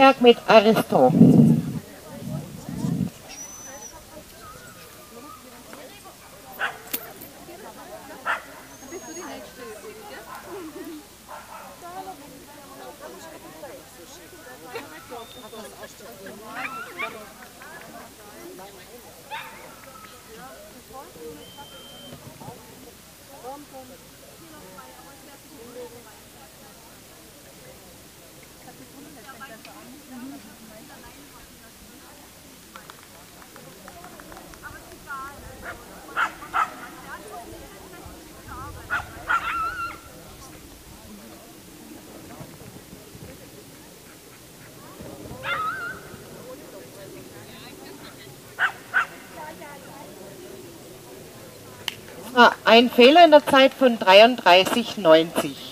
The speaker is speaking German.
Heidelberg mit Aristo. Ein Fehler in der Zeit von 33,90.